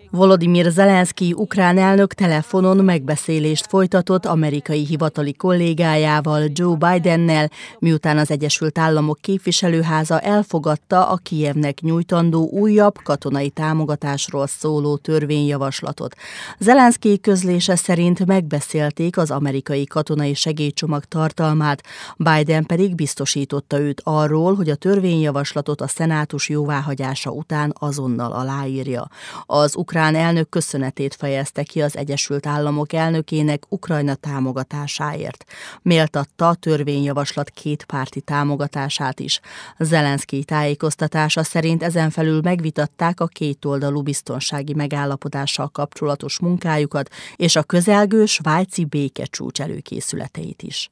Volodymyr Zelenszkij ukrán elnök telefonon megbeszélést folytatott amerikai hivatali kollégájával, Joe Bidennel, miután az Egyesült Államok képviselőháza elfogadta a Kijevnek nyújtandó újabb katonai támogatásról szóló törvényjavaslatot. Zelenszkij közlése szerint megbeszélték az amerikai katonai segélycsomag tartalmát, Biden pedig biztosította őt arról, hogy a törvényjavaslatot a szenátus jóváhagyása után azonnal aláírja. Az ukrán elnök köszönetét fejezte ki az Egyesült Államok elnökének Ukrajna támogatásáért. Méltatta a törvényjavaslat kétpárti támogatását is. Zelenszkij tájékoztatása szerint ezen felül megvitatták a kétoldalú biztonsági megállapodással kapcsolatos munkájukat és a közelgő svájci békecsúcs előkészületeit is.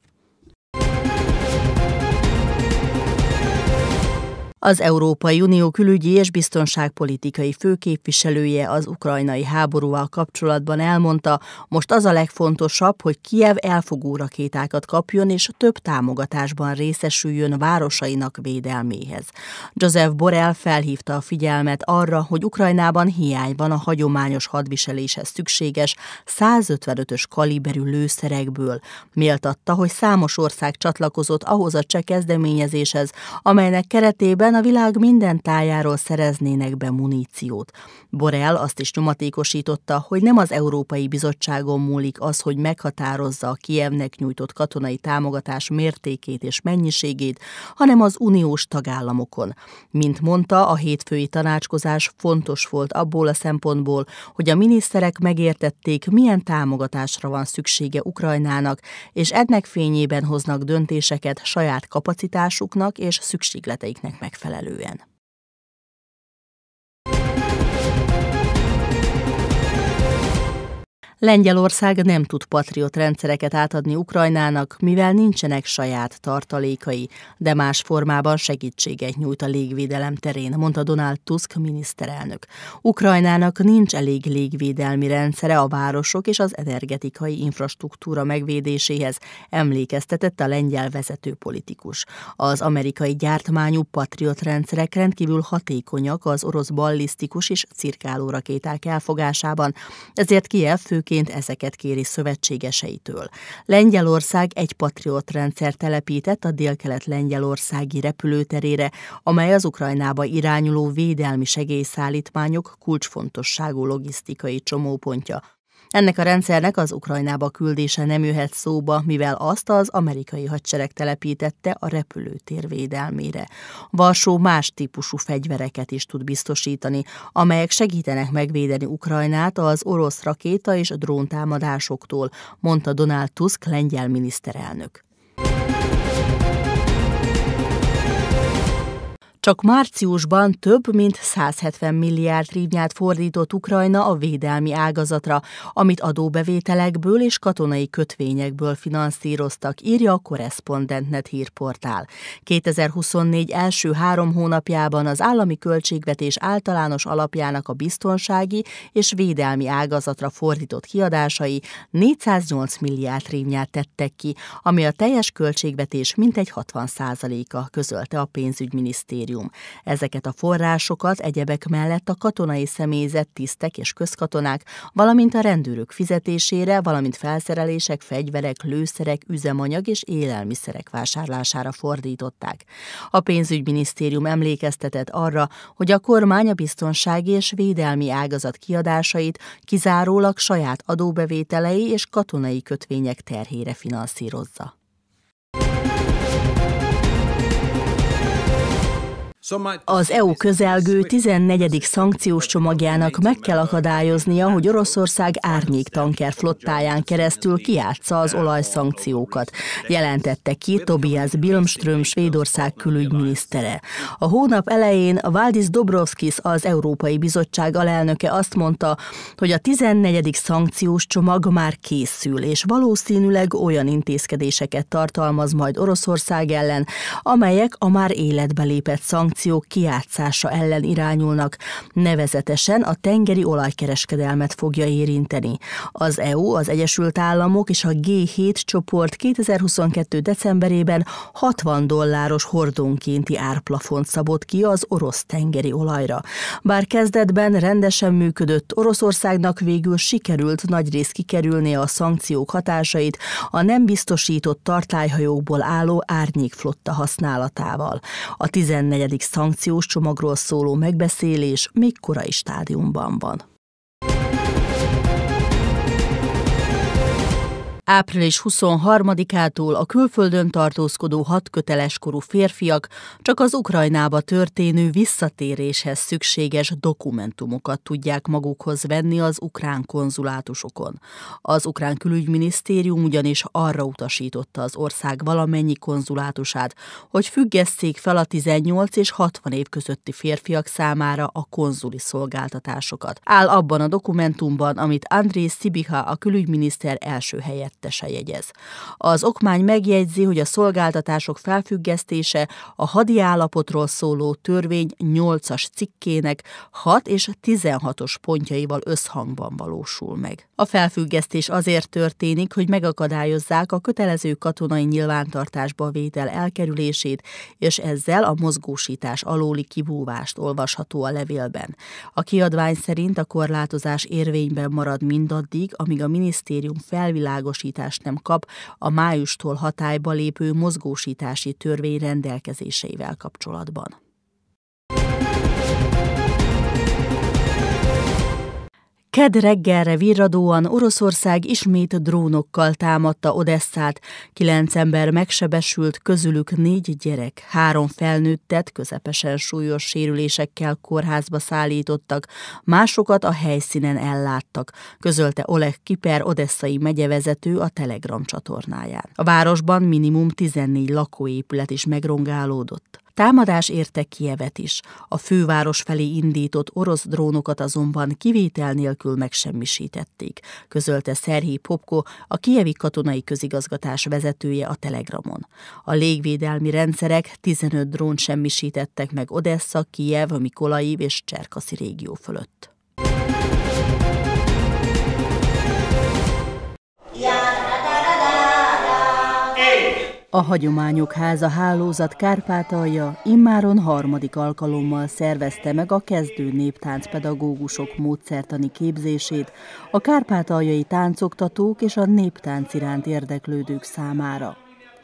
Az Európai Unió külügyi és biztonságpolitikai főképviselője az ukrajnai háborúval kapcsolatban elmondta, most az a legfontosabb, hogy Kijev elfogó rakétákat kapjon és több támogatásban részesüljön városainak védelméhez. Josep Borrell felhívta a figyelmet arra, hogy Ukrajnában hiány van a hagyományos hadviseléshez szükséges 155-ös kaliberű lőszerekből. Méltatta, hogy számos ország csatlakozott ahhoz a cseh kezdeményezéshez, amelynek keretében a világ minden tájáról szereznének be muníciót. Borrell azt is nyomatékosította, hogy nem az Európai Bizottságon múlik az, hogy meghatározza a Kijevnek nyújtott katonai támogatás mértékét és mennyiségét, hanem az uniós tagállamokon. Mint mondta, a hétfői tanácskozás fontos volt abból a szempontból, hogy a miniszterek megértették, milyen támogatásra van szüksége Ukrajnának, és ennek fényében hoznak döntéseket saját kapacitásuknak és szükségleteiknek megfelelően. Lengyelország nem tud Patriot rendszereket átadni Ukrajnának, mivel nincsenek saját tartalékai, de más formában segítséget nyújt a légvédelem terén, mondta Donald Tusk miniszterelnök. Ukrajnának nincs elég légvédelmi rendszere a városok és az energetikai infrastruktúra megvédéséhez, emlékeztetett a lengyel vezető politikus. Az amerikai gyártmányú Patriot rendszerek rendkívül hatékonyak az orosz ballisztikus és cirkáló rakéták elfogásában, ezért Kijev főként ezeket kéri szövetségeseitől. Lengyelország egy Patriot rendszer telepített a délkelet-lengyelországi repülőterére, amely az Ukrajnába irányuló védelmi segélyszállítmányok kulcsfontosságú logisztikai csomópontja. Ennek a rendszernek az Ukrajnába küldése nem jöhet szóba, mivel azt az amerikai hadsereg telepítette a repülőtér védelmére. Varsó más típusú fegyvereket is tud biztosítani, amelyek segítenek megvédeni Ukrajnát az orosz rakéta és dróntámadásoktól, mondta Donald Tusk lengyel miniszterelnök. Csak márciusban több mint 170 milliárd hrivnyát fordított Ukrajna a védelmi ágazatra, amit adóbevételekből és katonai kötvényekből finanszíroztak, írja a Correspondent.net hírportál. 2024 első 3 hónapjában az állami költségvetés általános alapjának a biztonsági és védelmi ágazatra fordított kiadásai 408 milliárd hrivnyát tettek ki, ami a teljes költségvetés mintegy 60%-a, közölte a pénzügyminisztérium. Ezeket a forrásokat egyebek mellett a katonai személyzet, tisztek és közkatonák, valamint a rendőrök fizetésére, valamint felszerelések, fegyverek, lőszerek, üzemanyag és élelmiszerek vásárlására fordították. A pénzügyminisztérium emlékeztetett arra, hogy a kormány a biztonsági és védelmi ágazat kiadásait kizárólag saját adóbevételei és katonai kötvények terhére finanszírozza. Az EU közelgő 14. szankciós csomagjának meg kell akadályoznia, hogy Oroszország árnyéktanker flottáján keresztül kiátsza az olajszankciókat, jelentette ki Tobias Billström Svédország külügyminisztere. A hónap elején Valdis Dombrovskis, az Európai Bizottság alelnöke azt mondta, hogy a 14. szankciós csomag már készül, és valószínűleg olyan intézkedéseket tartalmaz majd Oroszország ellen, amelyek a már életbe lépett szankciók szankciók kijátszása ellen irányulnak, nevezetesen a tengeri olajkereskedelmet fogja érinteni. Az EU, az Egyesült Államok és a G7 csoport 2022. decemberében $60 hordónkénti árplafont szabott ki az orosz tengeri olajra. Bár kezdetben rendesen működött, Oroszországnak végül sikerült nagyrészt kikerülnie a szankciók hatásait a nem biztosított tartályhajókból álló árnyékflotta használatával. A 14. szankciós csomagról szóló megbeszélés még korai stádiumban van. Április 23-ától a külföldön tartózkodó 6 köteleskorú férfiak csak az Ukrajnába történő visszatéréshez szükséges dokumentumokat tudják magukhoz venni az ukrán konzulátusokon. Az ukrán külügyminisztérium ugyanis arra utasította az ország valamennyi konzulátusát, hogy függesszék fel a 18 és 60 év közötti férfiak számára a konzuli szolgáltatásokat. Áll abban a dokumentumban, amit Andrej Sibiha, a külügyminiszter első helyettese jegyez. Az okmány megjegyzi, hogy a szolgáltatások felfüggesztése a hadi állapotról szóló törvény 8-as cikkének 6 és 16-os pontjaival összhangban valósul meg. A felfüggesztés azért történik, hogy megakadályozzák a kötelező katonai nyilvántartásba vétel elkerülését, és ezzel a mozgósítás alóli kibúvást olvasható a levélben. A kiadvány szerint a korlátozás érvényben marad mindaddig, amíg a minisztérium felvilágosítást nem kap a májustól hatályba lépő mozgósítási törvény rendelkezéseivel kapcsolatban. Kedd reggelre virradóan Oroszország ismét drónokkal támadta Odesszát, 9 ember megsebesült, közülük 4 gyerek, 3 felnőttet közepesen súlyos sérülésekkel kórházba szállítottak, másokat a helyszínen elláttak, közölte Oleg Kiper odesszai megyevezető a Telegram csatornáján. A városban minimum 14 lakóépület is megrongálódott. Támadás érte Kijevet is. A főváros felé indított orosz drónokat azonban kivétel nélkül megsemmisítették, közölte Szerhij Popko, a kijevi katonai közigazgatás vezetője a Telegramon. A légvédelmi rendszerek 15 drónt semmisítettek meg Odessza, Kijev, Mikolaiv és Cserkaszi régió fölött. A Hagyományok Háza hálózat Kárpátalja immáron 3. alkalommal szervezte meg a kezdő néptáncpedagógusok módszertani képzését a kárpátaljai táncoktatók és a néptánc iránt érdeklődők számára.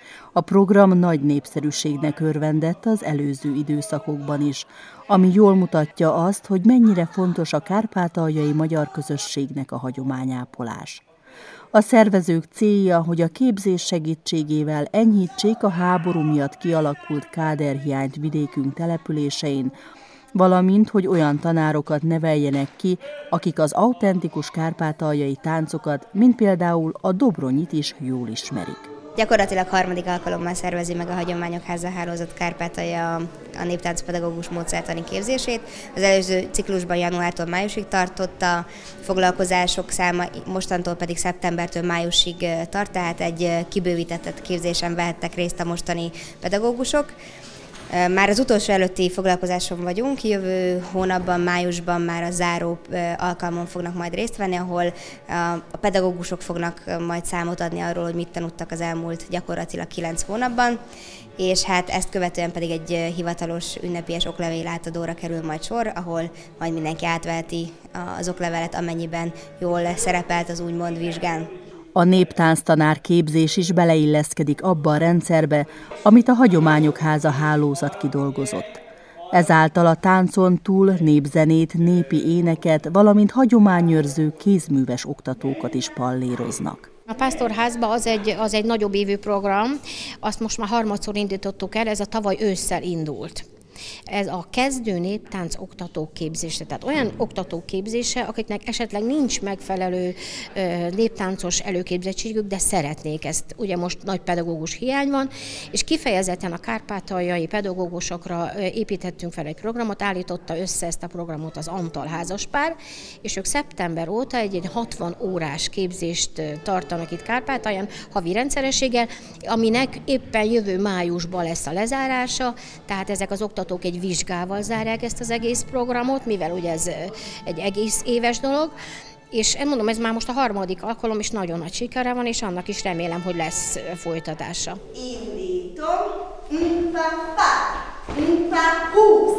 A program nagy népszerűségnek örvendett az előző időszakokban is, ami jól mutatja azt, hogy mennyire fontos a kárpátaljai magyar közösségnek a hagyományápolás. A szervezők célja, hogy a képzés segítségével enyhítsék a háború miatt kialakult káderhiányt vidékünk településein, valamint, hogy olyan tanárokat neveljenek ki, akik az autentikus kárpátaljai táncokat, mint például a Dobronyit is jól ismerik. Gyakorlatilag 3. alkalommal szervezi meg a Hagyományok Háza hálózat Kárpátalja a néptáncpedagógus módszertani képzését. Az előző ciklusban januártól májusig tartott a foglalkozások száma, mostantól pedig szeptembertől májusig tart, tehát egy kibővített képzésen vehettek részt a mostani pedagógusok. Már az utolsó előtti foglalkozáson vagyunk, jövő hónapban, májusban már a záró alkalmon fognak majd részt venni, ahol a pedagógusok fognak majd számot adni arról, hogy mit tanultak az elmúlt gyakorlatilag 9 hónapban, és hát ezt követően pedig egy hivatalos ünnepélyes oklevél átadóra kerül majd sor, ahol majd mindenki átveheti az oklevelet, amennyiben jól szerepelt az úgymond vizsgán. A néptánctanár képzés is beleilleszkedik abba a rendszerbe, amit a Hagyományok Háza hálózat kidolgozott. Ezáltal a táncon túl népzenét, népi éneket, valamint hagyományőrző kézműves oktatókat is palléroznak. A Pásztorházban az egy nagyobb évű program, azt most már harmadszor indítottuk el, ez a tavaly ősszel indult. Ez a kezdő néptánc oktatók képzése, tehát olyan oktatók képzése, akiknek esetleg nincs megfelelő néptáncos előképzettségük, de szeretnék ezt. Ugye most nagy pedagógus hiány van, és kifejezetten a kárpátaljai pedagógusokra építettünk fel egy programot, állította össze ezt a programot az Antal házaspár, és ők szeptember óta egy 60 órás képzést tartanak itt Kárpátalján, havi rendszerességgel, aminek éppen jövő májusban lesz a lezárása, tehát ezek az oktatók oktatók egy vizsgával zárják ezt az egész programot, mivel ugye ez egy egész éves dolog, és én mondom, ez már most a 3. alkalom, és nagyon nagy sikere van, és annak is remélem, hogy lesz folytatása. Indítom, húsz.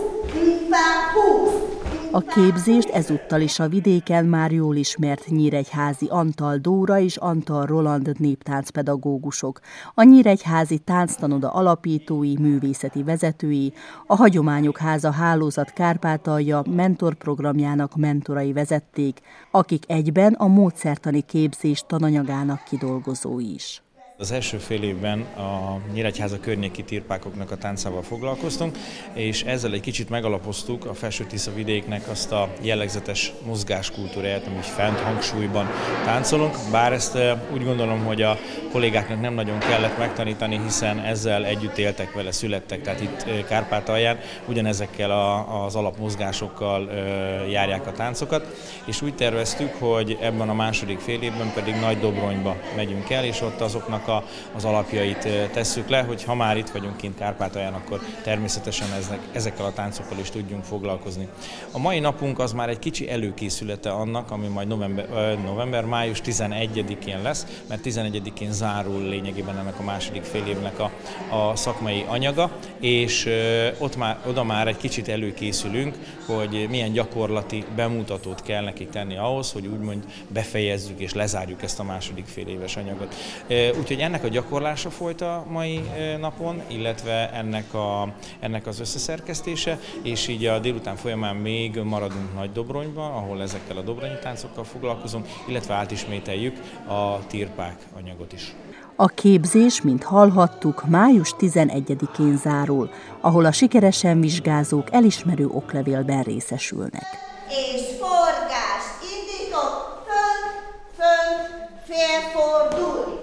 A képzést ezúttal is a vidéken már jól ismert nyíregyházi Antal Dóra és Antal Roland néptáncpedagógusok, a Nyíregyházi Tánctanoda alapítói, művészeti vezetői, a Hagyományok Háza Hálózat Kárpátalja mentorprogramjának mentorai vezették, akik egyben a módszertani képzés tananyagának kidolgozói is. Az első fél évben a Nyíregyháza környéki tirpákoknak a táncával foglalkoztunk, és ezzel egy kicsit megalapoztuk a Felső-Tisza vidéknek azt a jellegzetes mozgáskultúráját, amit fent hangsúlyban táncolunk. Bár ezt úgy gondolom, hogy a kollégáknak nem nagyon kellett megtanítani, hiszen ezzel együtt éltek vele, születtek, tehát itt Kárpátalján ugyanezekkel az alapmozgásokkal járják a táncokat, és úgy terveztük, hogy ebben a második fél évben pedig Nagydobronyba megyünk el, és ott azoknak az alapjait tesszük le, hogy ha már itt vagyunk kint Kárpátalján, akkor természetesen ezekkel a táncokkal is tudjunk foglalkozni. A mai napunk az már egy kicsi előkészülete annak, ami majd május 11-én lesz, mert 11-én zárul lényegében ennek a második fél évnek a szakmai anyaga, és oda már egy kicsit előkészülünk, hogy milyen gyakorlati bemutatót kell nekik tenni ahhoz, hogy úgymond befejezzük és lezárjuk ezt a második fél éves anyagot. Úgyhogy ennek a gyakorlása folyt a mai napon, illetve ennek az összeszerkesztése, és így a délután folyamán még maradunk Nagydobronyban, ahol ezekkel a dobronyi táncokkal foglalkozunk, illetve átismételjük a tirpák anyagot is. A képzés, mint hallhattuk, május 11-én zárul, ahol a sikeresen vizsgázók elismerő oklevélben részesülnek. És forgást indítok, fönt, félfordulj!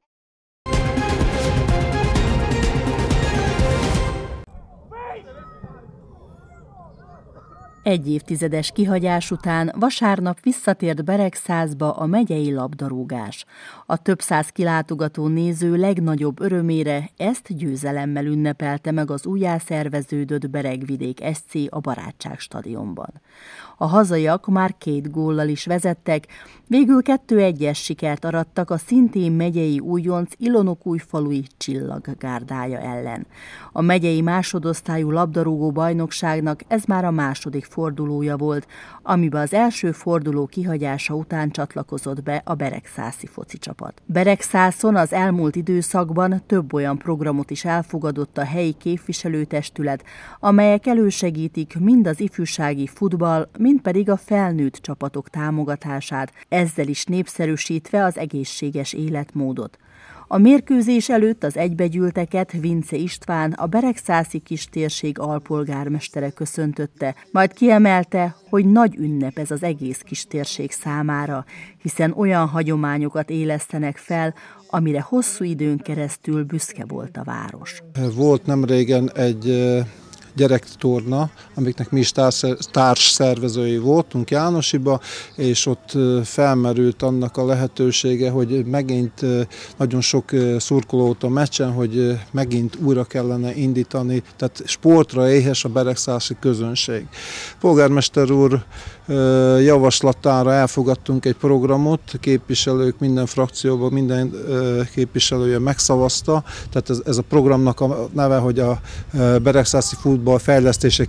Egy évtizedes kihagyás után vasárnap visszatért Beregszászba a megyei labdarúgás. A több száz kilátogató néző legnagyobb örömére ezt győzelemmel ünnepelte meg az újjászerveződött Beregvidék SC a Barátság stadionban. A hazaiak már 2 góllal is vezettek, végül 2-1-es sikert arattak a szintén megyei újonc Ilonokújfalui Csillaggárdája ellen. A megyei másodosztályú labdarúgó bajnokságnak ez már a második fordulója volt, amiben az első forduló kihagyása után csatlakozott be a beregszászi foci csapat. Beregszászon az elmúlt időszakban több olyan programot is elfogadott a helyi képviselőtestület, amelyek elősegítik mind az ifjúsági futball, mind pedig a felnőtt csapatok támogatását, ezzel is népszerűsítve az egészséges életmódot. A mérkőzés előtt az egybegyűlteket Vince István, a beregszászi kistérség alpolgármestere köszöntötte, majd kiemelte, hogy nagy ünnep ez az egész kistérség számára, hiszen olyan hagyományokat élesztenek fel, amire hosszú időn keresztül büszke volt a város. Volt nemrégen egy gyerektorna, amiknek mi is társszervezői voltunk Jánosiba, és ott felmerült annak a lehetősége, hogy megint nagyon sok szurkoló volt a meccsen, hogy megint újra kellene indítani, tehát sportra éhes a beregszászi közönség. Polgármester úr javaslatára elfogadtunk egy programot, képviselők minden frakcióban, minden képviselője megszavazta, tehát ez a programnak a neve, hogy a beregszászi futball fejlesztése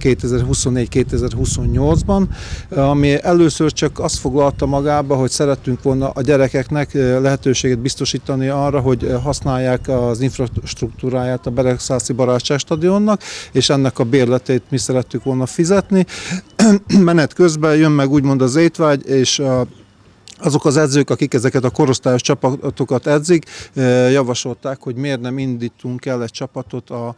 2024-2028-ban, ami először csak azt foglalta magába, hogy szerettünk volna a gyerekeknek lehetőséget biztosítani arra, hogy használják az infrastruktúráját a beregszászi Barátság stadionnak, és ennek a bérletét mi szerettük volna fizetni. Menet közben jön meg úgymond az étvágy, és azok az edzők, akik ezeket a korosztályos csapatokat edzik, javasolták, hogy miért nem indítunk el egy csapatot a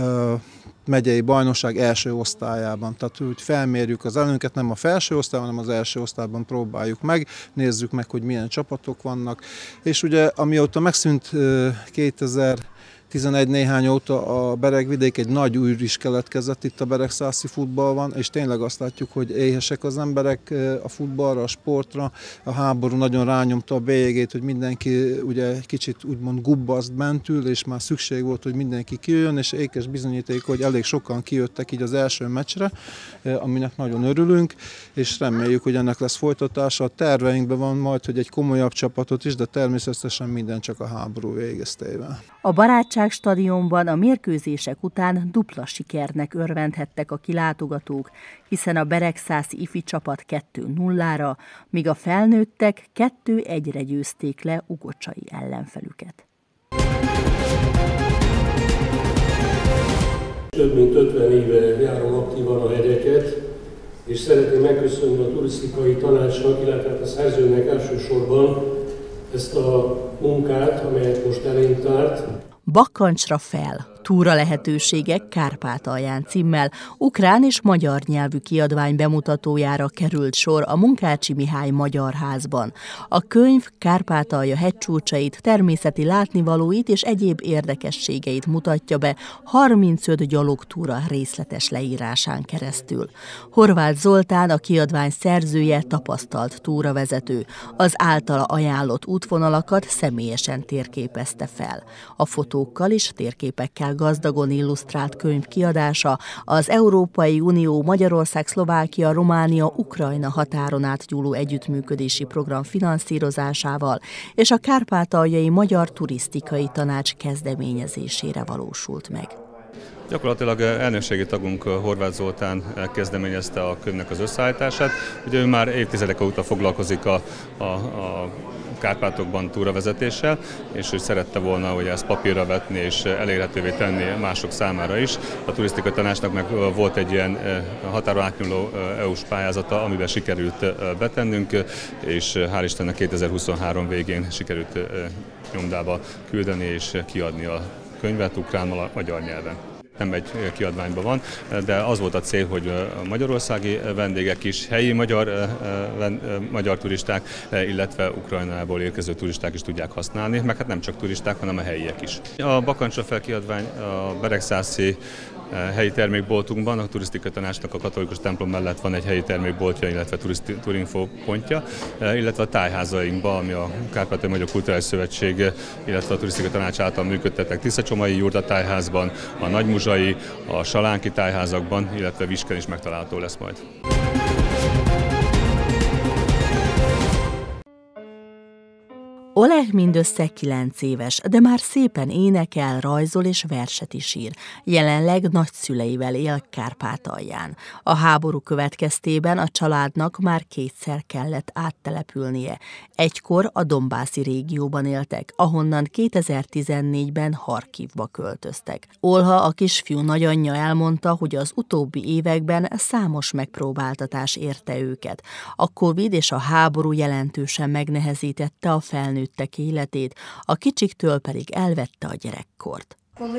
megyei bajnokság első osztályában. Tehát úgy felmérjük az előnket, nem a felső osztályban, hanem az első osztályban próbáljuk meg, nézzük meg, hogy milyen csapatok vannak. És ugye amióta megszűnt 2010 11 néhány óta a Beregvidék egy nagy újra is keletkezett, itt a beregszászi futball van, és tényleg azt látjuk, hogy éhesek az emberek a futballra, a sportra. A háború nagyon rányomta a bélyegét, hogy mindenki ugye egy kicsit úgymond gubbaszt bent ül, és már szükség volt, hogy mindenki kijöjjön, és ékes bizonyíték, hogy elég sokan kijöttek így az első meccsre, aminek nagyon örülünk, és reméljük, hogy ennek lesz folytatása. A terveinkben van majd, hogy egy komolyabb csapatot is, de természetesen minden csak a háború végeztével. A Barátságstadionban a mérkőzések után dupla sikernek örvendhettek a kilátogatók, hiszen a beregszászi ifi csapat 2-0-ra, míg a felnőttek 2-1-re győzték le ugocsai ellenfelüket. Több mint 50 éve járom aktívan a hegyeket, és szeretném megköszönni a turisztikai tanácsnak, illetve a szerzőnek elsősorban ezt a munkát, amelyet most elénk tárt. Bakkancsra fel! Túra lehetőségek Kárpátalján címmel ukrán és magyar nyelvű kiadvány bemutatójára került sor a Munkácsi Mihály Magyar Házban. A könyv Kárpátalja hegycsúcsait, természeti látnivalóit és egyéb érdekességeit mutatja be 35 gyalogtúra részletes leírásán keresztül. Horváth Zoltán, a kiadvány szerzője, tapasztalt túravezető. Az általa ajánlott útvonalakat személyesen térképezte fel. A fotókkal és térképekkel gazdagon illusztrált könyv kiadása az Európai Unió, Magyarország, Szlovákia, Románia, Ukrajna határon átnyúló együttműködési program finanszírozásával és a Kárpátaljai Magyar Turisztikai Tanács kezdeményezésére valósult meg. Gyakorlatilag elnökségi tagunk Horváth Zoltán kezdeményezte a könyvnek az összeállítását. Ugye ő már évtizedek óta foglalkozik a Kárpátokban túravezetéssel, és ő szerette volna, hogy ezt papírra vetni és elérhetővé tenni mások számára is. A turisztikai tanácsnak meg volt egy ilyen határon átnyúló EU-s pályázata, amiben sikerült betennünk, és hál' Istennek 2023 végén sikerült nyomdába küldeni és kiadni a könyvet ukrán, magyar nyelven. Nem egy kiadványban van, de az volt a cél, hogy a magyarországi vendégek is, helyi magyar turisták, illetve Ukrajnából érkező turisták is tudják használni, meg hát nem csak turisták, hanem a helyiek is. A Bakkancsra fel kiadvány a beregszászi helyi termékboltunkban, a turisztikai tanácsnak a katolikus templom mellett van egy helyi termékboltja, illetve turinfo pontja, illetve a tájházainkban, ami a Kárpátaljai Magyar Kulturális Szövetség, illetve a turisztikai tanács által működtettek Tiszacsomai Jurda tájházban, a Nagymuzsai, a Salánki tájházakban, illetve Visken is megtalálható lesz majd. Oleg mindössze 9 éves, de már szépen énekel, rajzol és verset is ír. Jelenleg nagyszüleivel él Kárpátalján. A háború következtében a családnak már 2-szer kellett áttelepülnie. Egykor a Donbászi régióban éltek, ahonnan 2014-ben Harkivba költöztek. Olha, a kisfiú nagyanyja elmondta, hogy az utóbbi években számos megpróbáltatás érte őket. A Covid és a háború jelentősen megnehezítette a felnőttek életét, a kicsiktől pedig elvette a gyerekkort.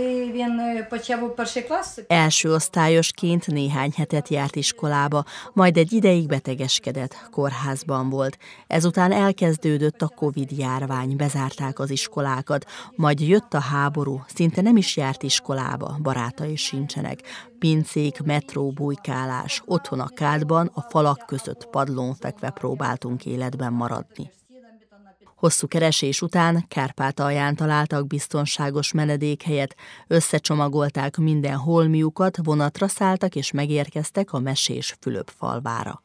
Első osztályosként néhány hetet járt iskolába, majd egy ideig betegeskedett, kórházban volt. Ezután elkezdődött a Covid-járvány, bezárták az iskolákat, majd jött a háború, szinte nem is járt iskolába, barátai sincsenek. Pincék, metró, bujkálás, otthon a kádban, a falak között padlón fekve próbáltunk életben maradni. Hosszú keresés után Kárpátalján találtak biztonságos menedékhelyet, összecsomagolták minden holmiukat, vonatra szálltak és megérkeztek a mesés Fülöp-falvára.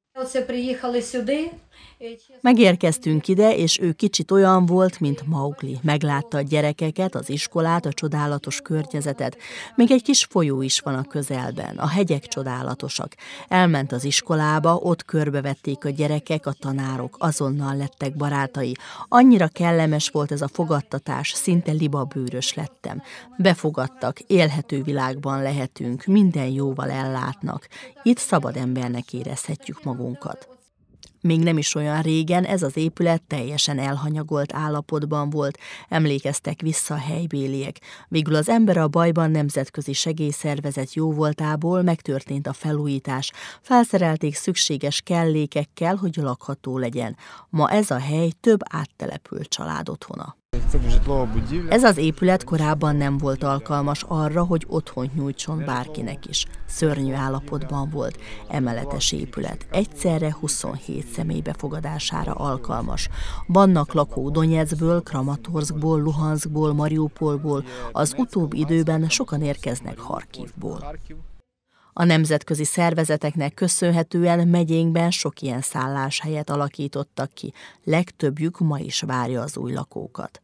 Megérkeztünk ide, és ő kicsit olyan volt, mint Maugli. Meglátta a gyerekeket, az iskolát, a csodálatos környezetet. Még egy kis folyó is van a közelben, a hegyek csodálatosak. Elment az iskolába, ott körbevették a gyerekek, a tanárok, azonnal lettek barátai. Annyira kellemes volt ez a fogadtatás, szinte libabőrös lettem. Befogadtak, élhető világban lehetünk, minden jóval ellátnak. Itt szabad embernek érezhetjük magunkat. Még nem is olyan régen ez az épület teljesen elhanyagolt állapotban volt, emlékeztek vissza a helybéliek. Végül az Ember a bajban nemzetközi segélyszervezet jóvoltából megtörtént a felújítás, felszerelték szükséges kellékekkel, hogy lakható legyen. Ma ez a hely több áttelepült család otthona. Ez az épület korábban nem volt alkalmas arra, hogy otthont nyújtson bárkinek is. Szörnyű állapotban volt, emeletes épület, egyszerre 27 személy befogadására alkalmas. Vannak lakók Donyeckből, Kramatorszkból, Luhanszkból, Mariupolból, az utóbbi időben sokan érkeznek Harkivból. A nemzetközi szervezeteknek köszönhetően megyénkben sok ilyen szálláshelyet alakítottak ki, legtöbbjük ma is várja az új lakókat.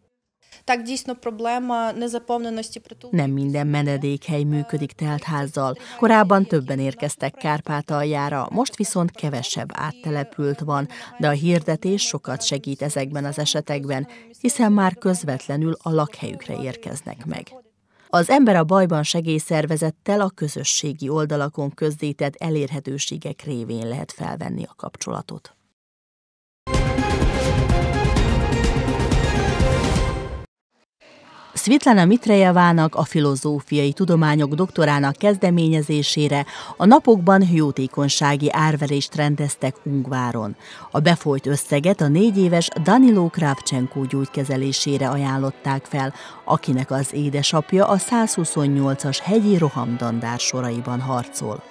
Nem minden menedékhely működik teltházzal. Korábban többen érkeztek Kárpátaljára, most viszont kevesebb áttelepült van, de a hirdetés sokat segít ezekben az esetekben, hiszen már közvetlenül a lakhelyükre érkeznek meg. Az Ember a bajban segélyszervezettel a közösségi oldalakon közzétett elérhetőségek révén lehet felvenni a kapcsolatot. Szvitlana Mitrejevának, a filozófiai tudományok doktorának kezdeményezésére a napokban jótékonysági árverést rendeztek Ungváron. A befolyt összeget a 4 éves Danilo Kravchenko gyógykezelésére ajánlották fel, akinek az édesapja a 128-as hegyi rohamdandár soraiban harcol.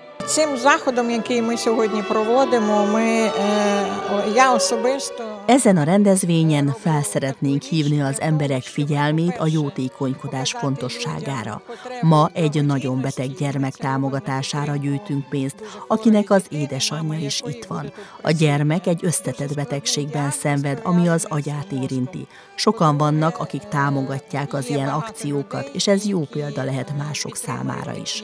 Ezen a rendezvényen fel szeretnénk hívni az emberek figyelmét a jótékonykodás fontosságára. Ma egy nagyon beteg gyermek támogatására gyűjtünk pénzt, akinek az édesanyja is itt van. A gyermek egy összetett betegségben szenved, ami az agyát érinti. Sokan vannak, akik támogatják az ilyen akciókat, és ez jó példa lehet mások számára is.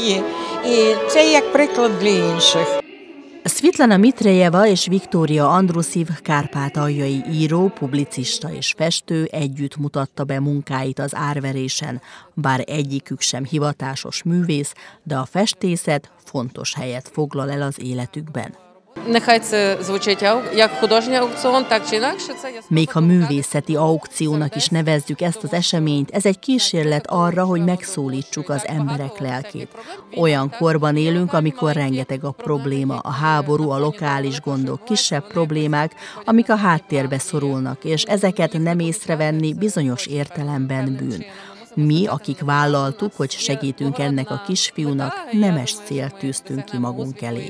Szvitlana Mitrejeva és Viktória Andrusiv kárpátaljai író, publicista és festő együtt mutatta be munkáit az árverésen, bár egyikük sem hivatásos művész, de a festészet fontos helyet foglal el az életükben. Még ha művészeti aukciónak is nevezzük ezt az eseményt, ez egy kísérlet arra, hogy megszólítsuk az emberek lelkét. Olyan korban élünk, amikor rengeteg a probléma, a háború, a lokális gondok, kisebb problémák, amik a háttérbe szorulnak, és ezeket nem észrevenni bizonyos értelemben bűn. Mi, akik vállaltuk, hogy segítünk ennek a kisfiúnak, nemes célt tűztünk ki magunk elé.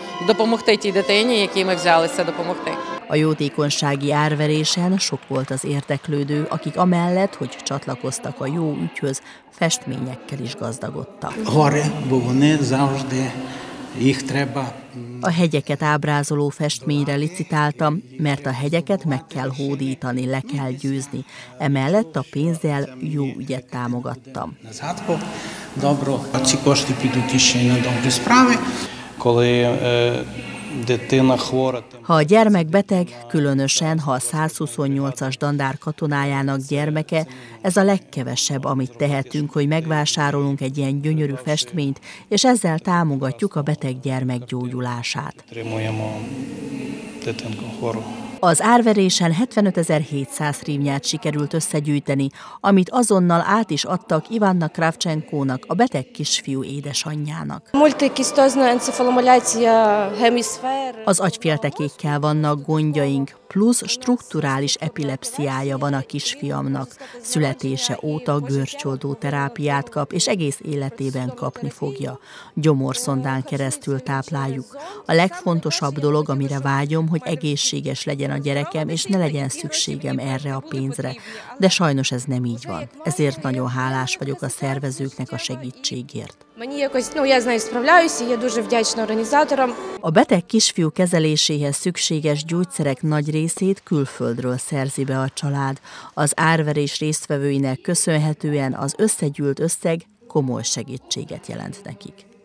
A jótékonysági árverésen sok volt az érdeklődő, akik amellett, hogy csatlakoztak a jó ügyhöz, festményekkel is gazdagodtak. A hegyeket ábrázoló festményre licitáltam, mert a hegyeket meg kell hódítani, le kell győzni. Emellett a pénzzel jó ügyet támogattam. Ha a gyermek beteg, különösen ha a 128-as dandár katonájának gyermeke, ez a legkevesebb, amit tehetünk, hogy megvásárolunk egy ilyen gyönyörű festményt, és ezzel támogatjuk a beteg gyermek gyógyulását. Az árverésen 75.700 hrivnyát sikerült összegyűjteni, amit azonnal át is adtak Ivanna Kravchenkónak, a beteg kisfiú édesanyjának. Az agyféltekékkel vannak gondjaink, plusz strukturális epilepsziája van a kisfiamnak. Születése óta görcsoldó terápiát kap, és egész életében kapni fogja. Gyomorszondán keresztül tápláljuk. A legfontosabb dolog, amire vágyom, hogy egészséges legyen a gyerekem, és ne legyen szükségem erre a pénzre. De sajnos ez nem így van. Ezért nagyon hálás vagyok a szervezőknek a segítségért. A beteg kisfiú kezeléséhez szükséges gyógyszerek nagy részét külföldről szerzi be a család. Az árverés résztvevőinek köszönhetően az összegyűlt összeg komoly segítséget jelent nekik.